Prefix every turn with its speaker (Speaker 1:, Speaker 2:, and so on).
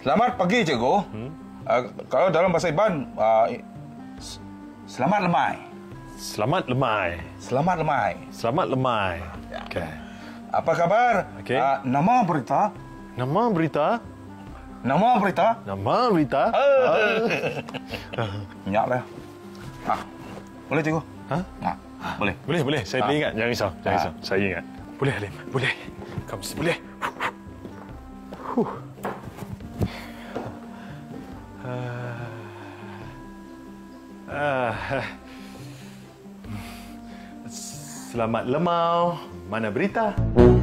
Speaker 1: Selamat pagi, cikgu. Kalau dalam bahasa Iban, selamat lemai.
Speaker 2: Selamat lemai.
Speaker 1: Selamat lemai.
Speaker 2: Selamat lemai. Okey.
Speaker 1: Apa kabar?
Speaker 2: Okey.
Speaker 1: Nama berita?
Speaker 2: Nama berita?
Speaker 1: Nama berita?
Speaker 2: Nama berita?
Speaker 1: Nyak lah. Boleh, cikgu?
Speaker 2: Ha?
Speaker 1: Boleh.
Speaker 2: Boleh. Saya boleh ingat. Jangan risau. Jangan risau. Saya ingat. Boleh, Halim. Boleh. Kamu boleh. Selamat lemau. Mana berita?